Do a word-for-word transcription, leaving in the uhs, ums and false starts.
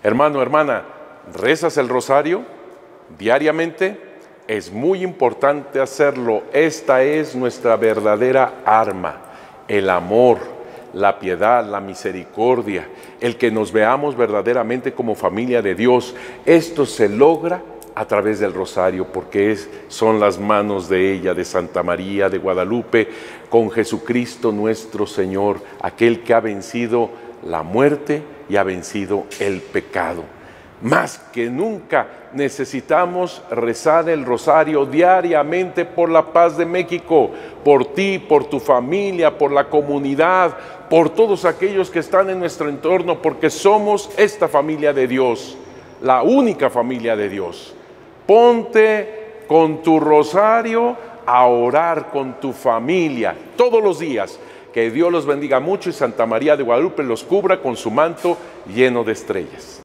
Hermano, hermana, ¿rezas el rosario diariamente? Es muy importante hacerlo. Esta es nuestra verdadera arma, el amor, la piedad, la misericordia, el que nos veamos verdaderamente como familia de Dios. Esto se logra a través del rosario, porque es, son las manos de ella, de Santa María de Guadalupe, con Jesucristo nuestro Señor, aquel que ha vencido la muerte y ha vencido el pecado. Más que nunca necesitamos rezar el rosario diariamente por la paz de México, por ti, por tu familia, por la comunidad, por todos aquellos que están en nuestro entorno, porque somos esta familia de Dios, la única familia de Dios. Ponte con tu rosario a orar con tu familia todos los días. Que Dios los bendiga mucho y Santa María de Guadalupe los cubra con su manto lleno de estrellas.